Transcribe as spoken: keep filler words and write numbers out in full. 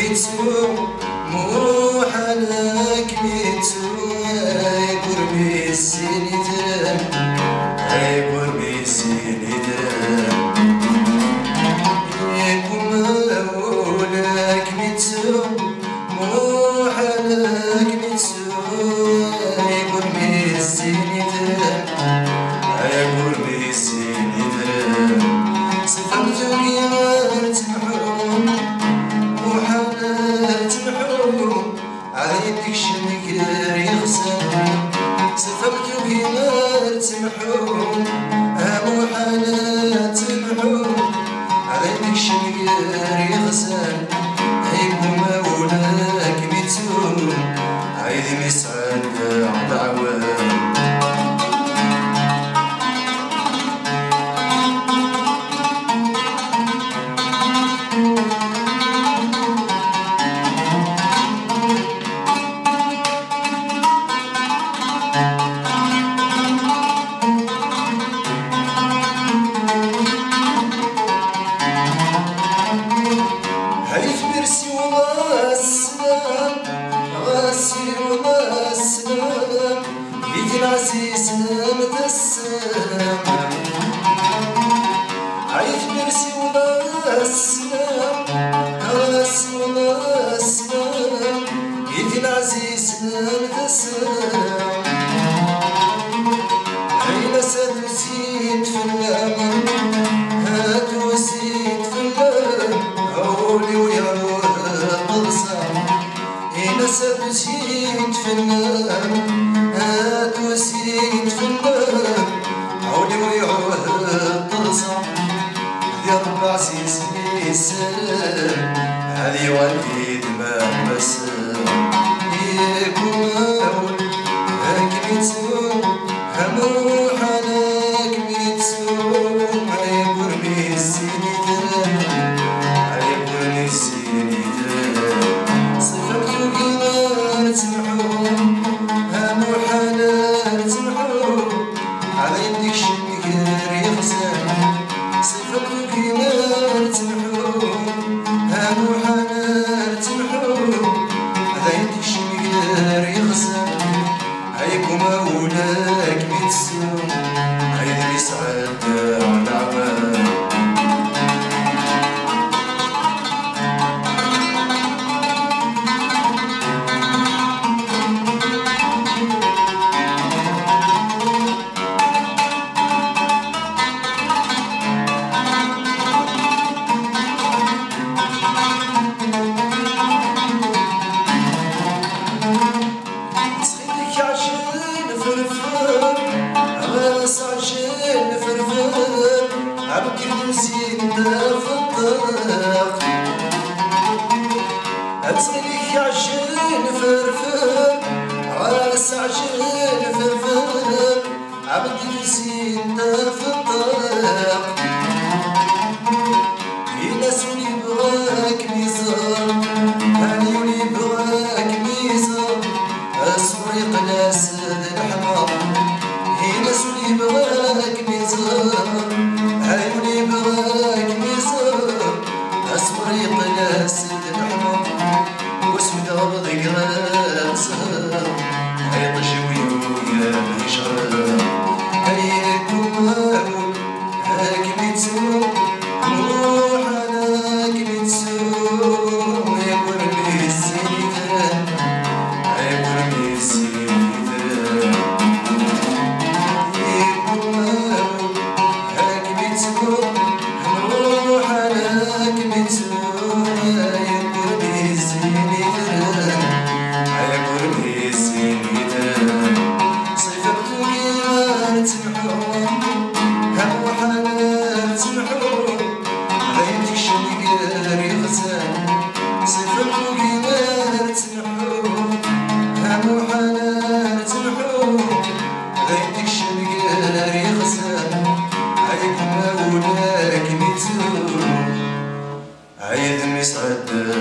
ميتو مو حالك ميتو اي قربي السنيدان اي قربي السنيدان يكون مولك ميتو مو حالك ميتو اي قربي السنيدان اي قربي السنيدان صفمتو كيما تمحون وحالات محروم عيدك شنكر يغسل سفرتو كيما تمحون هم وحالات محروم عيدك شنكر يغسل هيكم مولاك ميتون عيد مسعد على عوام العزيز متسم عيش مرسي ولا السلام راسي ولا السلام يدي العزيز متسم عين ساد وزيد في الأمل هات وزيد في الأمل عولي ويروح القصة عين ساد وزيد في الأمل هات وزيد في النار عولي ويعوه الطرزة ذي رب عزيز لي السلام هذي واليد ما بسام يكون أول هاك ميتسوم همو حالك ميتسوم هاي قربي السنيدان هاي قربي السنيدان صفرتو كيما تسمحون هم وحالات محروم على يدك شنكر يغسل صفرتو كيما تمحروم هم وحالات محروم على يدك شنكر يغسل هيكم مولاك ميتسوم عيد يسعد على عوام عبد الزين في الطريق أتصليك عجين فرفر راس عجين فرفر عبد الزين في الطريق يناس ولي بغاك ميزار هاني ولي بغاك ميزار أصبري قلاسد الحمار يناس ولي بغاك ميزار عيوني بغاك ميزار أصبري قلاسد الحمر واسود غبض قراسها عيط جويويا بشرا هيكم هاكم هاك ميتسوم روح هاك ميتسوم يا قربي السنيدان يا قربي السنيدان هيكم هاكم هاك ميتسوم نروح عليك ميتسوم يا قربي السنيدان يا قربي السنيدان صفرتو كيما تمحون هم وحالات محون عيدك شنكر يغسل صفرتو كيما تمحون هم وحالات محون عيدك شنكر يغسل عيد مولاك ميتسوم عيد مسعد